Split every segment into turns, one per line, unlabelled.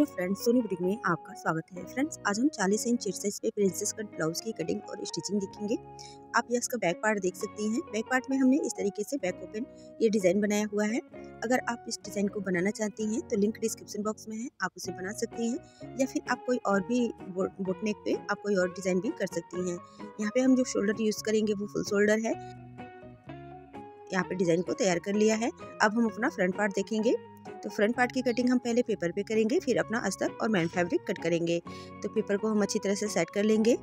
Hello friends, Soni boutique में आपका स्वागत है। फ्रेंड्स, आज हम 40 इंच साइज पे प्रिंसेस कट ब्लाउज की कटिंग और स्टिचिंग देखेंगे। आप ये इसका बैक पार्ट देख सकती हैं। बैक पार्ट में हमने इस तरीके से बैक ओपन ये डिज़ाइन बनाया हुआ है। अगर आप इस डिज़ाइन को बनाना चाहती हैं तो लिंक डिस्क्रिप्शन बॉक्स में है, आप उसे बना सकती हैं या फिर आप कोई और भी बोट नेक पे आप कोई और डिज़ाइन भी कर सकती हैं। यहाँ पे हम जो शोल्डर यूज़ करेंगे वो फुल शोल्डर है। यहाँ पे डिज़ाइन को तैयार कर लिया है। अब हम अपना फ्रंट पार्ट देखेंगे। तो फ्रंट पार्ट की कटिंग हम पहले पेपर पे करेंगे, फिर अपना अस्तर और मैन फैब्रिक कट करेंगे। तो पेपर को हम अच्छी तरह से सेट कर लेंगे।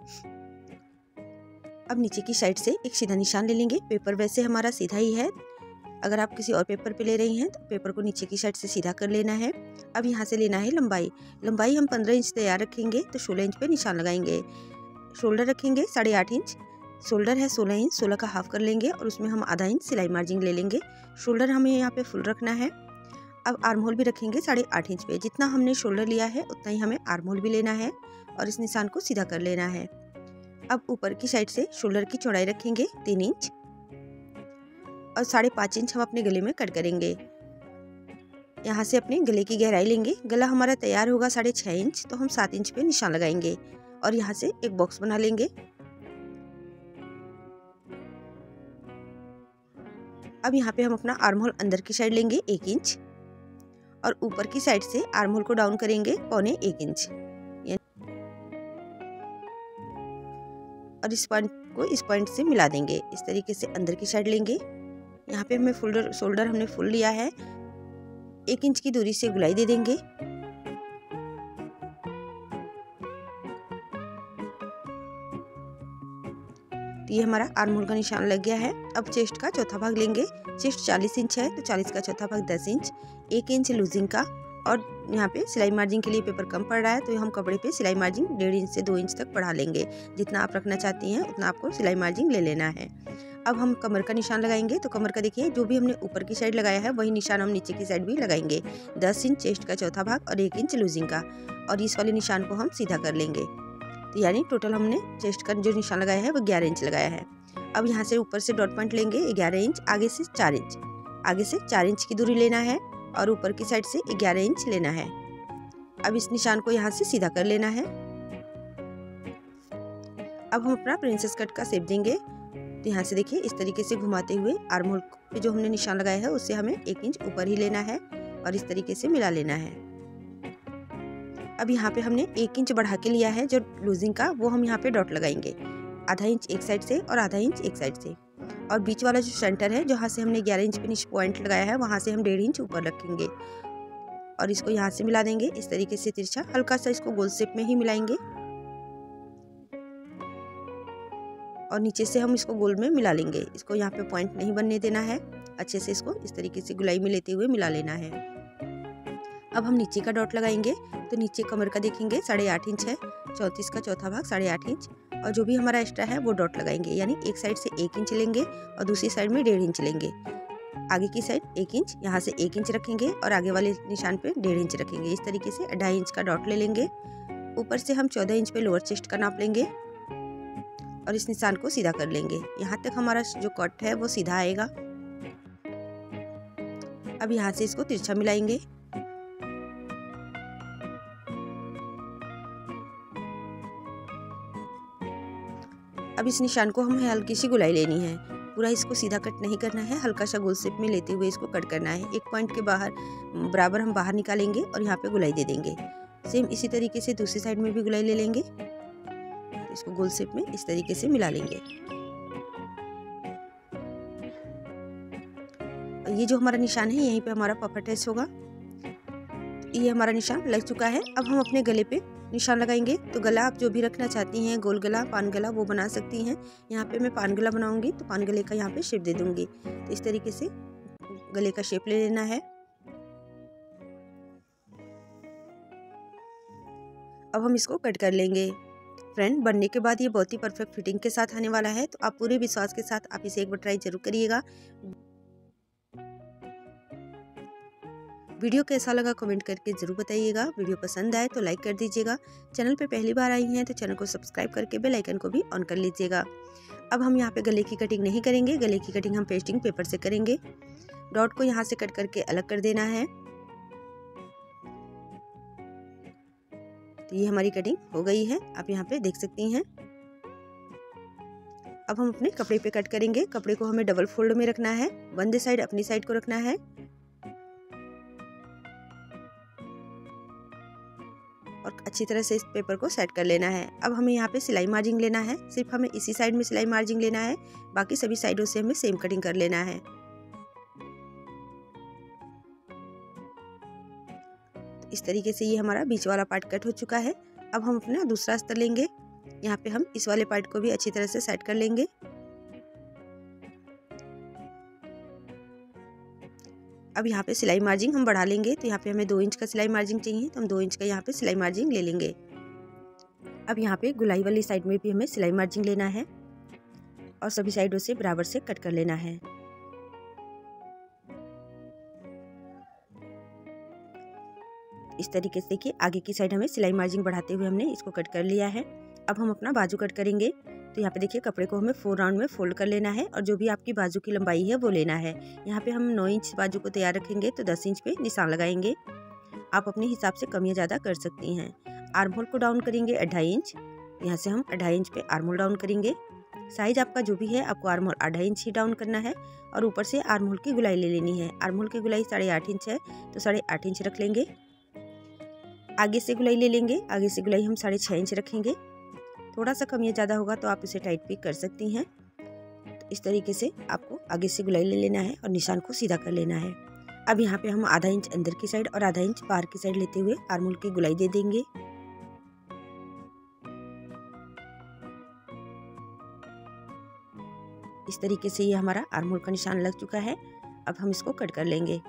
अब नीचे की साइड से एक सीधा निशान ले लेंगे। पेपर वैसे हमारा सीधा ही है। अगर आप किसी और पेपर पे ले रही हैं तो पेपर को नीचे की साइड से सीधा कर लेना है। अब यहाँ से लेना है लंबाई हम 15 इंच तैयार रखेंगे तो 16 इंच पे निशान लगाएंगे। शोल्डर रखेंगे 8.5 इंच। शोल्डर है 16 इंच, 16 का हाफ कर लेंगे और उसमें हम आधा इंच सिलाई मार्जिन ले लेंगे। शोल्डर हमें यहाँ पे फुल रखना है। अब आर्म होल भी रखेंगे 8.5 इंच पे। जितना हमने शोल्डर लिया है उतना ही हमें आर्म होल भी लेना है और इस निशान को सीधा कर लेना है। अब ऊपर की साइड से शोल्डर की चौड़ाई रखेंगे 3 इंच और 5.5 इंच हम अपने गले में कट करेंगे। यहाँ से अपने गले की गहराई लेंगे। गला हमारा तैयार होगा 6.5 इंच, तो हम 7 इंच पे निशान लगाएंगे और यहाँ से एक बॉक्स बना लेंगे। अब यहाँ पे हम अपना आर्म होल अंदर की साइड लेंगे 1 इंच और ऊपर की साइड से आर्म होल को डाउन करेंगे 1.25 इंच और इस पॉइंट से मिला देंगे। इस तरीके से अंदर की साइड लेंगे। यहाँ पे हमें शोल्डर हमने फुल लिया है। 1 इंच की दूरी से गुलाई दे देंगे। तो ये हमारा आर्म होल का निशान लग गया है। अब चेस्ट का चौथा भाग लेंगे। चेस्ट 40 इंच है तो 40 का चौथा भाग 10 इंच, 1 इंच लूजिंग का। और यहाँ पे सिलाई मार्जिन के लिए पेपर कम पड़ रहा है तो हम कपड़े पे सिलाई मार्जिन 1.5 इंच से 2 इंच तक बढ़ा लेंगे। जितना आप रखना चाहती हैं उतना आपको सिलाई मार्जिन ले लेना है। अब हम कमर का निशान लगाएंगे। तो कमर का देखिए, जो भी हमने ऊपर की साइड लगाया है वही निशान हम नीचे की साइड भी लगाएंगे। 10 इंच चेस्ट का चौथा भाग और 1 इंच लूजिंग का, और इस वाले निशान को हम सीधा कर लेंगे। तो यानी टोटल हमने चेस्ट का जो निशान लगाया है वो 11 इंच लगाया है। अब यहाँ से ऊपर से डॉट पॉइंट लेंगे 11 इंच, आगे से 4 इंच, आगे से 4 इंच की दूरी लेना है और ऊपर की साइड से 11 इंच लेना है। अब इस निशान को यहाँ से सीधा कर लेना है। अब हम अपना प्रिंसेस कट का शेप देंगे। तो यहाँ से देखिए, इस तरीके से घुमाते हुए आर्म होल पे जो हमने निशान लगाया है उससे हमें 1 इंच ऊपर ही लेना है और इस तरीके से मिला लेना है। अब यहाँ पे हमने 1 इंच बढ़ा के लिया है जो लूजिंग का, वो हम यहाँ पे डॉट लगाएंगे। आधा इंच एक साइड से और आधा इंच एक साइड से, और बीच वाला जो सेंटर है जहाँ से हमने 11 इंच पे पॉइंट लगाया है वहाँ से हम 1.5 इंच ऊपर रखेंगे और इसको यहाँ से मिला देंगे। इस तरीके से तिरछा हल्का सा इसको गोल शेप में ही मिलाएंगे और नीचे से हम इसको गोल में मिला लेंगे। इसको यहाँ पे पॉइंट नहीं बनने देना है। अच्छे से इसको इस तरीके से गुलाई में लेते हुए मिला लेना है। अब हम नीचे का डॉट लगाएंगे। तो नीचे कमर का देखेंगे 8.5 इंच है, 34 का चौथा भाग 8.5 इंच, और जो भी हमारा एक्स्ट्रा है वो डॉट लगाएंगे। यानी एक साइड से 1 इंच लेंगे और दूसरी साइड में 1.5 इंच लेंगे। आगे की साइड 1 इंच, यहाँ से 1 इंच रखेंगे और आगे वाले निशान पे 1.5 इंच रखेंगे। इस तरीके से 2.5 इंच का डॉट ले लेंगे। ऊपर से हम 14 इंच पे लोअर चेस्ट का नाप लेंगे और इस निशान को सीधा कर लेंगे। यहाँ तक हमारा जो कट है वो सीधा आएगा। अब यहाँ से इसको तिरछा मिलाएंगे। अब इस निशान को हमें हल्की सी गुलाई लेनी है। पूरा इसको सीधा कट नहीं करना है, हल्का सा गोल शेप में लेते हुए इसको कट करना है। एक पॉइंट के बराबर हम बाहर निकालेंगे और यहाँ पे गुलाई दे देंगे। सेम इसी तरीके से दूसरी साइड में भी गुलाई ले लेंगे। इसको गोल शेप में इस तरीके से मिला लेंगे। ये जो हमारा निशान है यहीं पे हमारा पफा अटैच होगा। ये हमारा निशान लग चुका है। अब हम अपने गले पे निशान लगाएंगे। तो गला आप जो भी रखना चाहती हैं, गोल गला, पान गला, वो बना सकती हैं। यहाँ पे मैं पान गला बनाऊंगी तो पान गले का यहाँ पे शेप दे दूंगी। तो इस तरीके से गले का शेप ले लेना है। अब हम इसको कट कर लेंगे। फ्रेंड, बनने के बाद ये बहुत ही परफेक्ट फिटिंग के साथ आने वाला है। तो आप पूरे विश्वास के साथ आप इसे एक बार ट्राई जरूर करिएगा। वीडियो कैसा लगा कमेंट करके ज़रूर बताइएगा। वीडियो पसंद आए तो लाइक कर दीजिएगा। चैनल पे पहली बार आई हैं तो चैनल को सब्सक्राइब करके बेल आइकन को भी ऑन कर लीजिएगा। अब हम यहाँ पे गले की कटिंग नहीं करेंगे। गले की कटिंग हम पेस्टिंग पेपर से करेंगे। डॉट को यहाँ से कट करके अलग कर देना है। तो ये हमारी कटिंग हो गई है, आप यहाँ पे देख सकती हैं। अब हम अपने कपड़े पे कट करेंगे। कपड़े को हमें डबल फोल्ड में रखना है, वन साइड अपनी साइड को रखना है और अच्छी तरह से इस पेपर को सेट कर लेना है। अब हमें यहाँ पे सिलाई मार्जिन लेना है, सिर्फ हमें इसी साइड में सिलाई मार्जिन लेना है, बाकी सभी साइडों से हमें सेम कटिंग कर लेना है। इस तरीके से ये हमारा बीच वाला पार्ट कट हो चुका है। अब हम अपना दूसरा अस्तर लेंगे, यहाँ पे हम इस वाले पार्ट को भी अच्छी तरह से सेट कर लेंगे। अब यहाँ पे सिलाई मार्जिन हम बढ़ा लेंगे, तो यहाँ पे हमें 2 इंच का सिलाई मार्जिन चाहिए, तो हम 2 इंच का यहाँ पे सिलाई मार्जिन ले लेंगे। अब यहाँ पे गुलाई वाली साइड में भी हमें सिलाई मार्जिन लेना है और सभी साइडों से बराबर से कट कर लेना है। इस तरीके से देखिए आगे की साइड हमें सिलाई मार्जिन बढ़ाते हुए हमने इसको कट कर लिया है। अब हम अपना बाजू कट करेंगे, तो यहाँ पे देखिए कपड़े को हमें 4 राउंड में फोल्ड कर लेना है और जो भी आपकी बाजू की लंबाई है वो लेना है। यहाँ पे हम 9 इंच बाजू को तैयार रखेंगे, तो 10 इंच पे निशान लगाएंगे। आप अपने हिसाब से कम या ज़्यादा कर सकती हैं। आर्म होल को डाउन करेंगे 2.5 इंच, यहाँ से हम 2.5 इंच पे आर्म होल डाउन करेंगे। साइज आपका जो भी है आपको आर्म होल 2.5 इंच ही डाउन करना है और ऊपर से आर्म होल की गुलाई ले लेनी है। आर्म होल की गुलाई 8.5 इंच है, तो 8.5 इंच रख लेंगे। आगे से गुलाई ले लेंगे, आगे से गुलाई हम 6.5 इंच रखेंगे। थोड़ा सा कम या ज़्यादा होगा तो आप इसे टाइट भी कर सकती हैं। तो इस तरीके से आपको आगे से गुलाई ले लेना है और निशान को सीधा कर लेना है। अब यहाँ पे हम आधा इंच अंदर की साइड और आधा इंच बाहर की साइड लेते हुए आर्म होल की गुलाई दे देंगे। इस तरीके से ये हमारा आर्म होल का निशान लग चुका है। अब हम इसको कट कर लेंगे।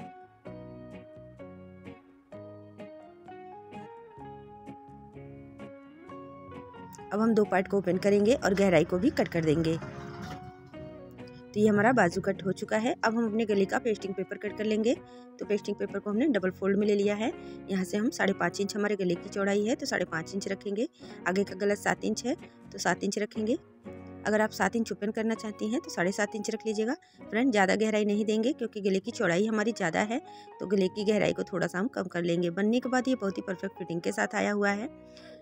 अब हम 2 पार्ट को ओपन करेंगे और गहराई को भी कट कर देंगे। तो ये हमारा बाजू कट हो चुका है। अब हम अपने गले का पेस्टिंग पेपर कट कर लेंगे। तो पेस्टिंग पेपर को हमने डबल फोल्ड में ले लिया है। यहाँ से हम 5.5 इंच हमारे गले की चौड़ाई है, तो 5.5 इंच रखेंगे। आगे का गला 7 इंच है, तो 7 इंच रखेंगे। अगर आप 7 इंच ओपन करना चाहती हैं तो 7.5 इंच रख लीजिएगा। फ्रेंड ज़्यादा गहराई नहीं देंगे क्योंकि गले की चौड़ाई हमारी ज़्यादा है, तो गले की गहराई को थोड़ा सा हम कम कर लेंगे। बनने के बाद ये बहुत ही परफेक्ट फिटिंग के साथ आया हुआ है।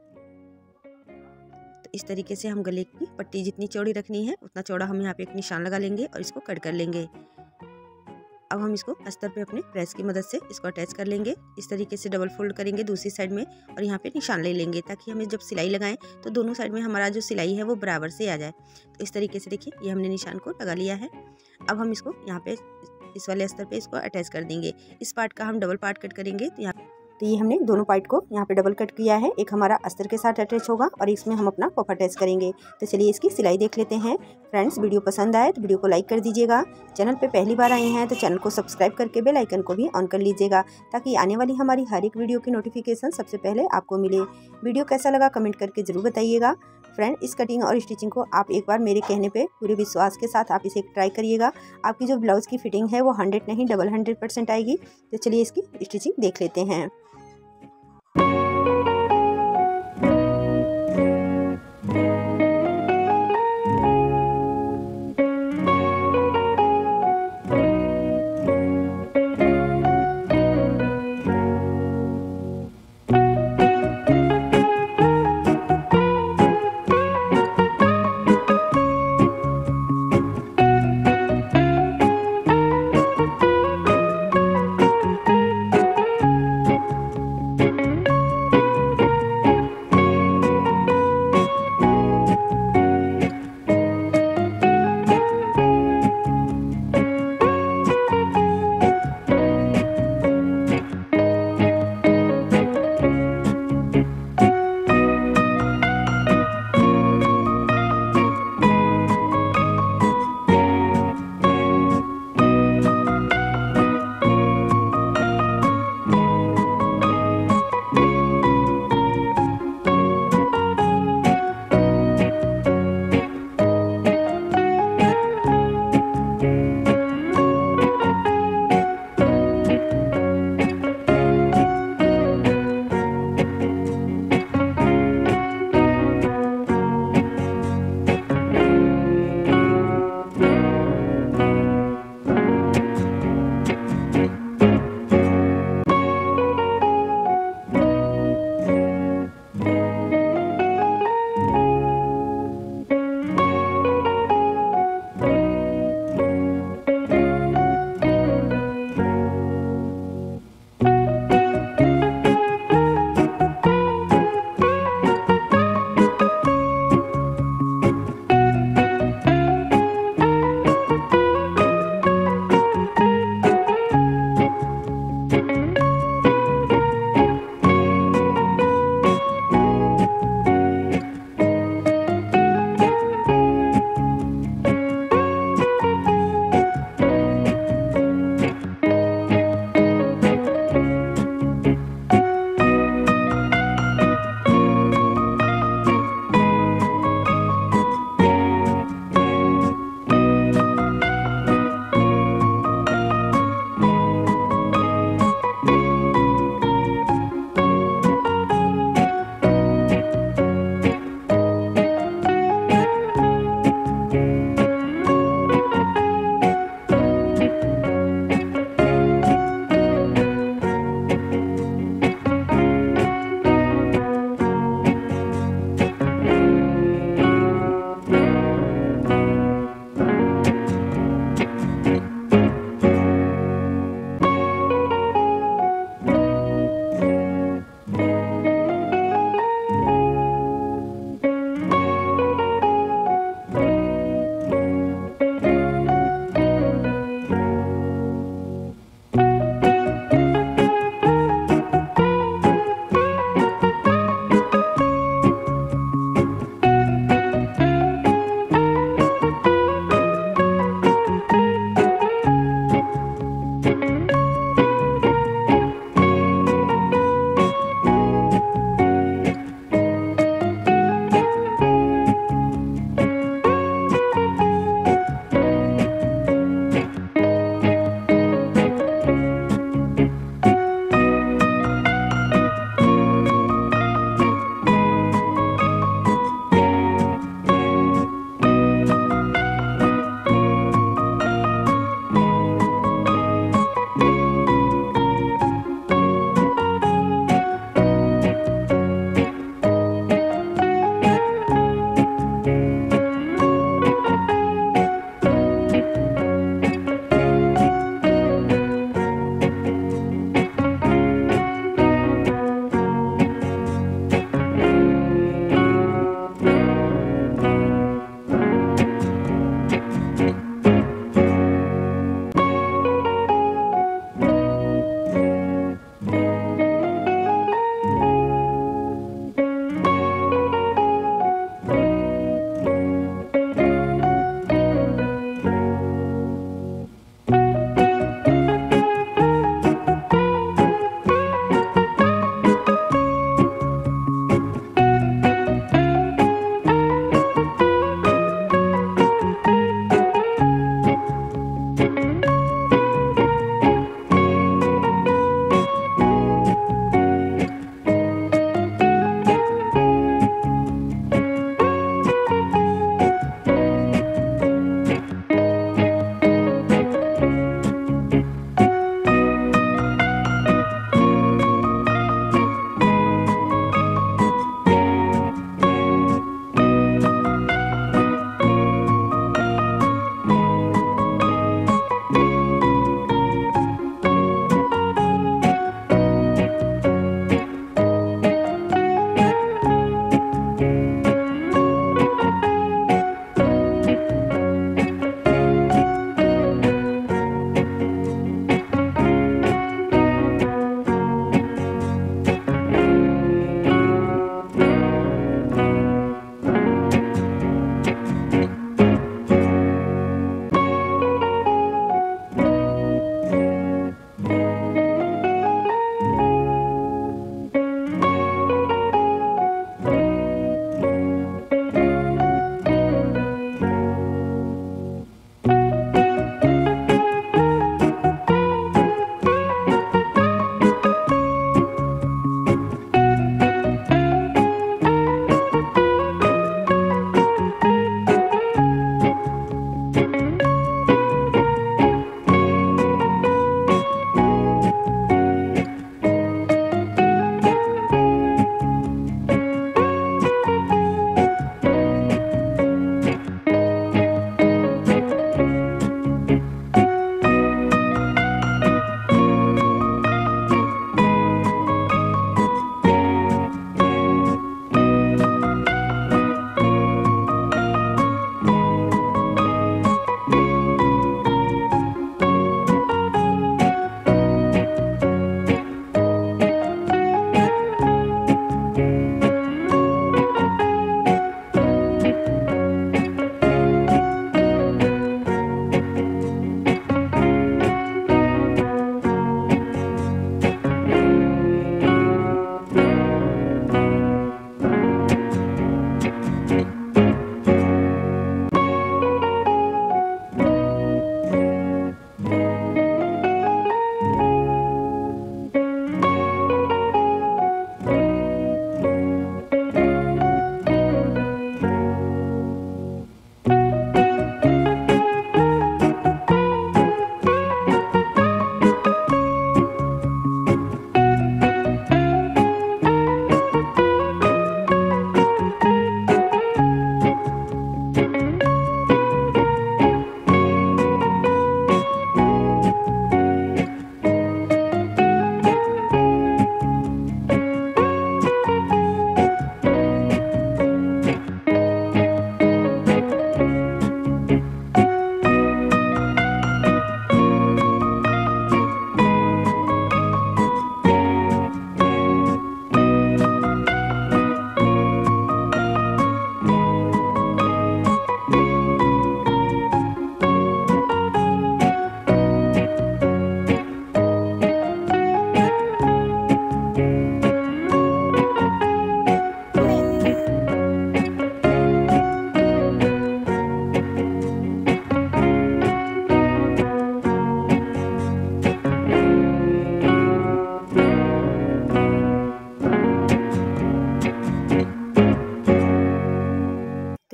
इस तरीके से हम गले की पट्टी जितनी चौड़ी रखनी है उतना चौड़ा हम यहाँ पे एक निशान लगा लेंगे और इसको कट कर लेंगे। अब हम इसको अस्तर पे अपने प्रेस की मदद से इसको अटैच कर लेंगे। इस तरीके से डबल फोल्ड करेंगे दूसरी साइड में और यहाँ पे निशान ले लेंगे ताकि हमें जब सिलाई लगाएं तो दोनों साइड में हमारा जो सिलाई है वो बराबर से आ जाए। तो इस तरीके से देखिए ये हमने निशान को लगा लिया है। अब हम इसको यहाँ पे इस वाले अस्तर पे इसको अटैच कर देंगे। इस पार्ट का हम डबल पार्ट कट करेंगे। तो ये हमने दोनों पार्ट को यहाँ पे डबल कट किया है। एक हमारा अस्तर के साथ अटैच होगा और इसमें हम अपना पफ अटैच करेंगे। तो चलिए इसकी सिलाई देख लेते हैं। फ्रेंड्स वीडियो पसंद आए तो वीडियो को लाइक कर दीजिएगा। चैनल पे पहली बार आए हैं तो चैनल को सब्सक्राइब करके बेल आइकन को भी ऑन कर लीजिएगा ताकि आने वाली हमारी हर एक वीडियो की नोटिफिकेशन सबसे पहले आपको मिले। वीडियो कैसा लगा कमेंट करके ज़रूर बताइएगा। फ्रेंड इस कटिंग और स्टिचिंग को आप एक बार मेरे कहने पे पूरे विश्वास के साथ आप इसे ट्राई करिएगा। आपकी जो ब्लाउज़ की फिटिंग है वो 100 नहीं डबल 100% आएगी। तो चलिए इसकी स्टिचिंग देख लेते हैं।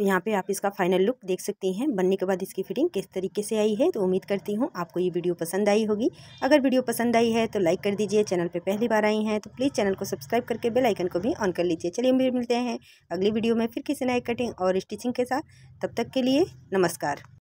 तो यहाँ पे आप इसका फाइनल लुक देख सकती हैं। बनने के बाद इसकी फिटिंग किस तरीके से आई है। तो उम्मीद करती हूँ आपको ये वीडियो पसंद आई होगी। अगर वीडियो पसंद आई है तो लाइक कर दीजिए। चैनल पे पहली बार आई हैं तो प्लीज़ चैनल को सब्सक्राइब करके बेल आइकन को भी ऑन कर लीजिए। चलिए मिलते हैं अगली वीडियो में फिर किसी नए कटिंग और स्टिचिंग के साथ। तब तक के लिए नमस्कार।